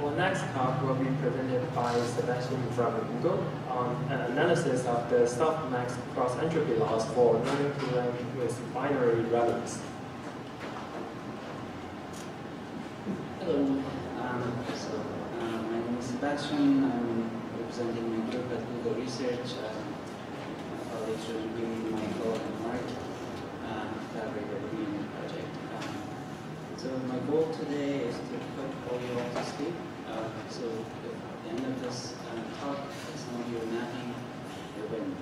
Our next talk will be presented by Sebastian from Google on an analysis of the softmax cross-entropy loss for learning to learn with binary relevance. Hello. My name is Sebastian. I'm representing my group at Google Research. My colleagues will be Michael and Mark, collaborated with me in the project. So my goal today is to put all you all to sleep. So at the end of this talk, some of you are napping, you win.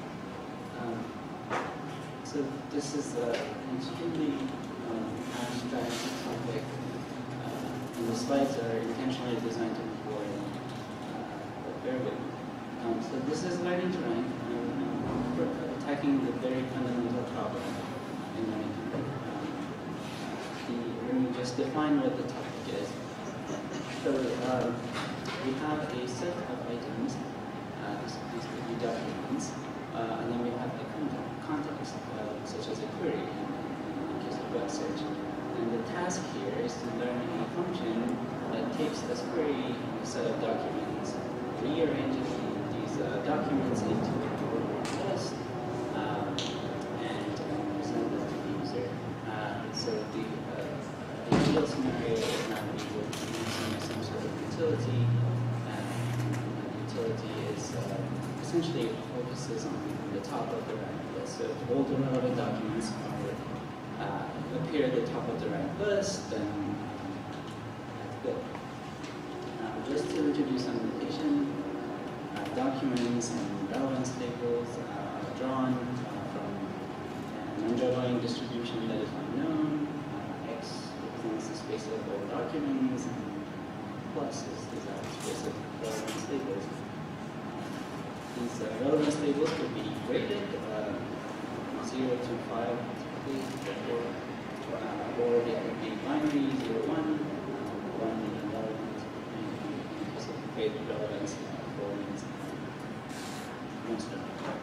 So this is an extremely abstract topic. And the slides are intentionally designed to be boring, but bear with me. So this is learning to rank, and attacking the very fundamental problem in learning to rank. Let me just define what the topic is. So we have a set of items, these could be documents, and then we have a context, such as a query in the case of web search. And the task here is to learn a function that takes this query, a set of documents, rearranges these documents into a ordered list, and present it to the user. So the ideal scenario is that we would be using some sort of utility, and the utility is essentially focuses on the top of the ranked list. So if all the relevant documents appear at the top of the ranked list, then that's good. Just to introduce some notation, documents and relevance labels are drawn from an underlying distribution that is unknown. X represents the space of all documents, and plus is the space of relevance labels. These relevance labels could be graded 0 to 5, or they could be binary, 0, 1, 1 being relevant, and because of graded relevance, 4 means most relevant.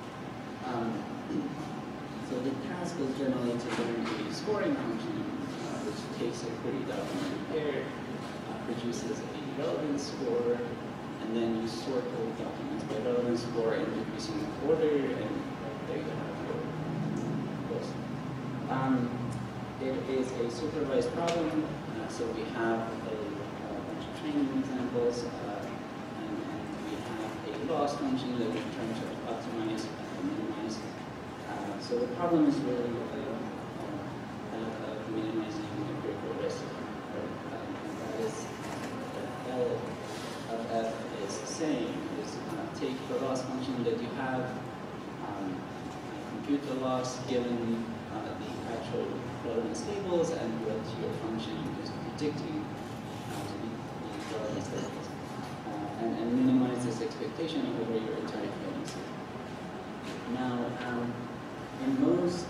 So the task is generally to learn a scoring function, which takes a query document pair, produces a relevance score, and then you sort all documents by relevance score in decreasing order, and there you have your list. It is a supervised problem, so we have a bunch of training examples, and we have a loss function that we're trying to optimize and minimize. So the problem is really that of minimizing empirical risk. That is, L of F is saying is take the loss function that you have, compute the loss given the actual relevance tables, and what your function is predicting to be the relevance tables, and minimize this expectation over your entire training set. Now, in most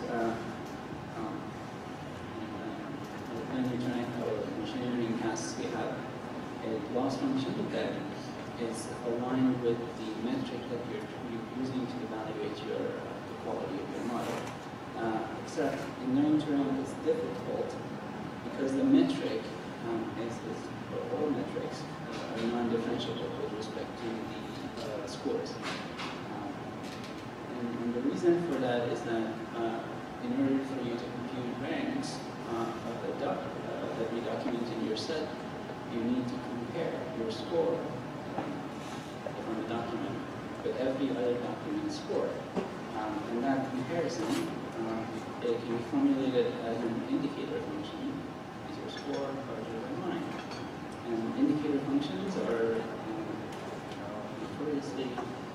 machine learning tasks, we have a loss function that is aligned with the metric that you're using to evaluate the quality of your model. Except in learning to rank it's difficult because the metric all metrics are non-differentiable with respect to the scores. And the reason for that is that in order for you to compute ranks of every document in your set, you need to compare your score from the document with every other document's score. And that comparison it can be formulated as an indicator function. Is your score larger than mine? And indicator functions are notoriously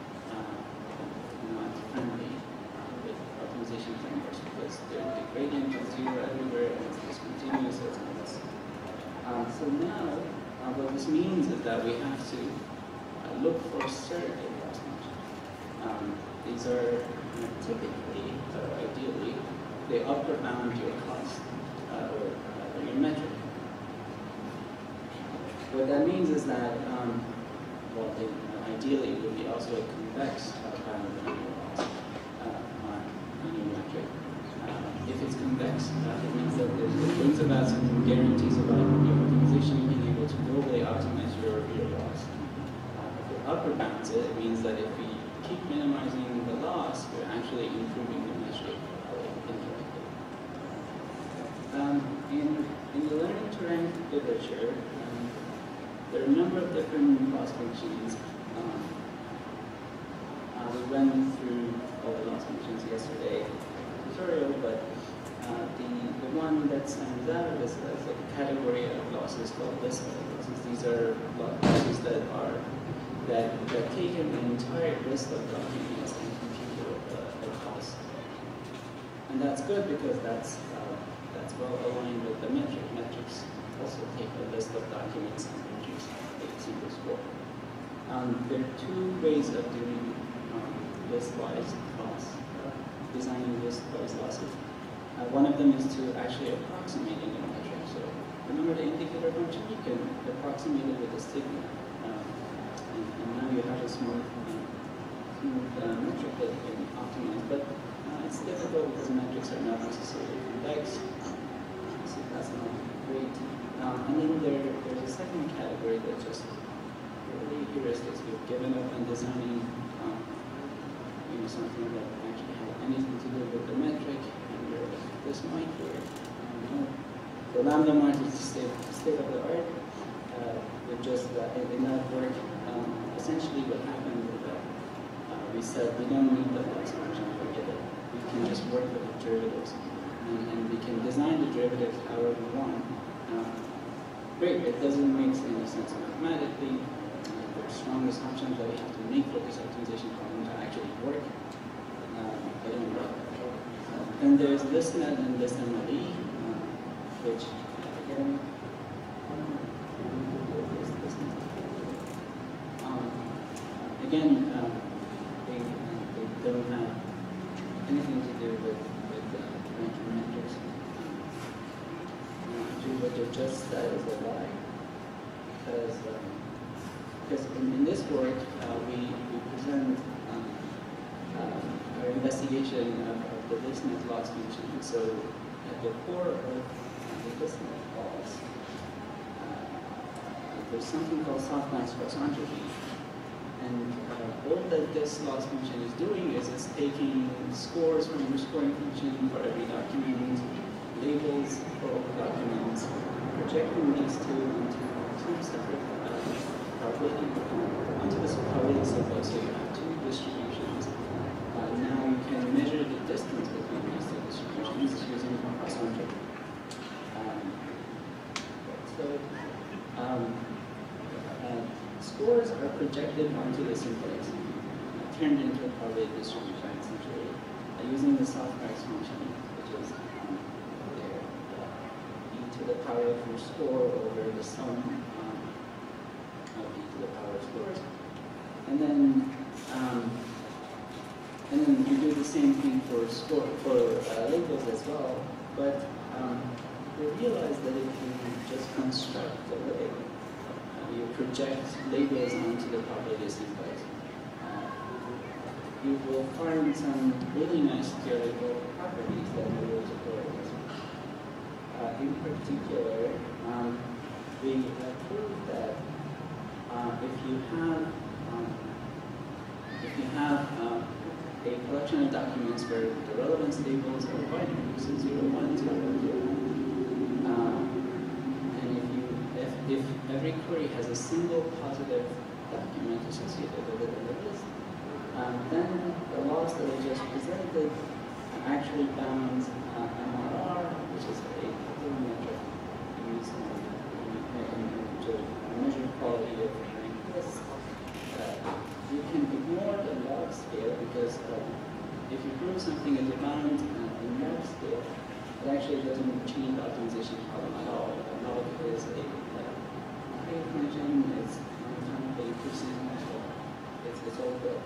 not friendly with optimization frameworks because the gradient is 0 everywhere and it's discontinuous as this. So now, what this means is that we have to look for surrogate loss functions. These are typically, ideally, they upper bound your cost or your metric. What that means is that, well, ideally it would be also a convex bound on your loss on your metric. If it's convex, it means that it brings about some guarantees about your optimization being able to globally optimize literature. There are a number of different loss functions. We went through all the loss functions yesterday in the tutorial, but the one that stands out is as a category of losses called list losses. These are losses that take in the entire list of documents and compute a cost. And that's good because that's well aligned with the metric. Metrics also take a list of documents and produce a single score. There are two ways of doing list-wise loss, designing list-wise losses. One of them is to actually approximate any metric. So remember the indicator function? You can approximate it with a sigma. And now you have a smooth metric that you can optimize. But it's difficult because metrics are not necessarily complex. So that's not great. And then there's a second category that's just really heuristics. We've given up on designing something that actually has anything to do with the metric, and this might work. The lambda mart is the state of the art. It just in that work, essentially what happened is that we said we don't need the loss function, forget it. We can just work with the derivatives, and we can design the derivatives however we want. Great, it doesn't make any sense mathematically. There's strong assumptions that we have to make for this optimization problem to actually work. I don't know. And there's ListNet and ListNLE, which again, they don't have anything to do with ranking metrics. What you just said is a lie, because in this work we present our investigation of the ListNet loss function. So at the core of the ListNet loss, there's something called softmax cross entropy, and all that this loss function is doing is it's taking scores from your scoring function for every document, labels for all documents, projecting these two into two separate probability onto this probability symbol. So you have two distributions. Now you can measure the distance between these two distributions using cross entropy. Scores are projected onto the simplex, turned into a probability distribution essentially, using the softmax function, which is e to the power of your score over the sum of e to the power of scores, and then you do the same thing for labels as well. But we realize that if you just construct the way you project labels onto the probability simplex, you will find some really nice theoretical properties that we will explore. In particular, we have proved that if you have a collection of documents where the relevance labels are binary, so 0, 1, 2, and if every query has a single positive document associated with it in the list, then the loss that I just presented actually bounds MRR, which is a metric used to measure quality of rank lists. You can ignore the log scale because if you prove something is a bound in log scale, it actually doesn't change the optimization problem at all. The log is a function, it's non-time a percent, it's all good.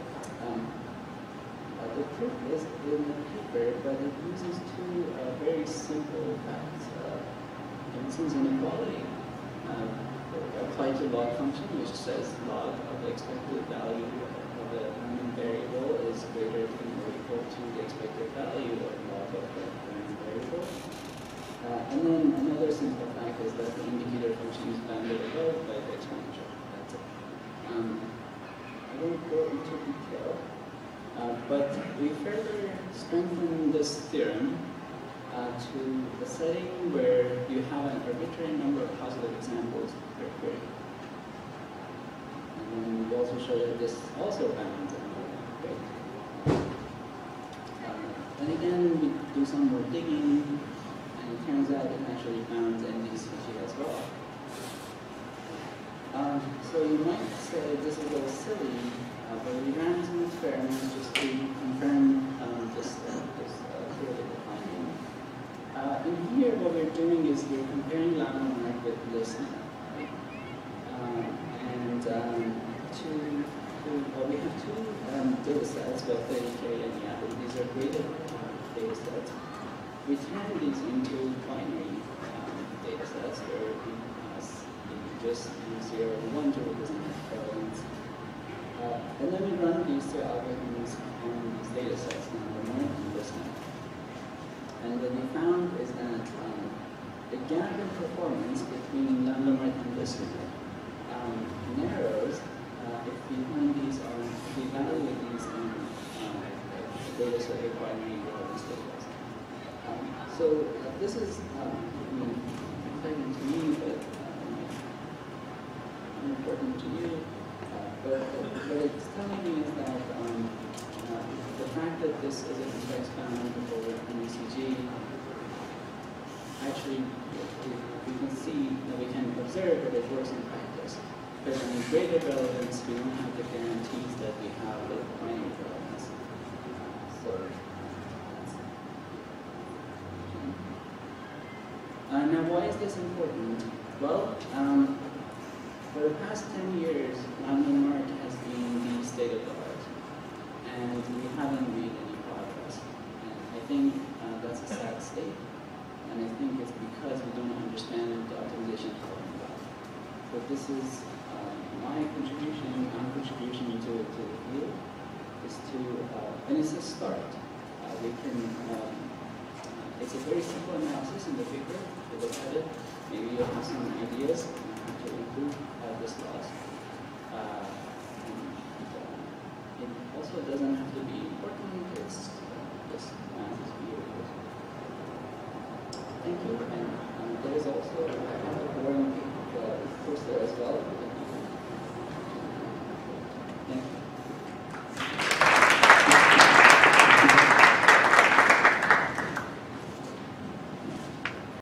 The proof is in the paper, but it uses two very simple facts. Inson's inequality applied to log function, which says log of the expected value of the unknown variable is greater than or equal to the expected value of log of the unknown variable. And then another simple fact is that the indicator function is bounded above by the exponential. That's it. I won't go into detail, but we further strengthen this theorem to a setting where you have an arbitrary number of positive examples per query. And then we also show that this also bounds on the rate. And again, we do some more digging, and it turns out it actually bounds NDCG as well. So you might say this is a little silly, but we ran some experiments just to confirm this theoretical finding. In here, what we're doing is we're comparing lambda mark with listener, right? We have two data sets, both 30K and YAPL. These are graded data sets. We turn these into binary data sets where we just use 0 and 1 to represent prevalence. And then we run these two algorithms on these data sets, lambda mark and listener. And what we found is that the gap in performance between lambda mark and listener narrows if we evaluate these in data set requiring relevance tables. So this is exciting to me, but important to you. But what it's telling me is that the fact that this is a convex bound over NDCG, actually we can see that we can observe that it works in practice. But in graded relevance, we don't have the guarantees that we have with binary relevance. Now, why is this important? Well, for the past 10 years, lambda mark has been the state of the art, and we haven't made any progress. And I think that's a sad state, and I think it's because we don't understand the optimization problem well. So this is my contribution to the field is to, and it's a start. It's a very simple analysis in the paper. If you look at it, maybe you'll have some ideas to improve this loss. It also doesn't have to be important. It's just math is beautiful. Thank you. And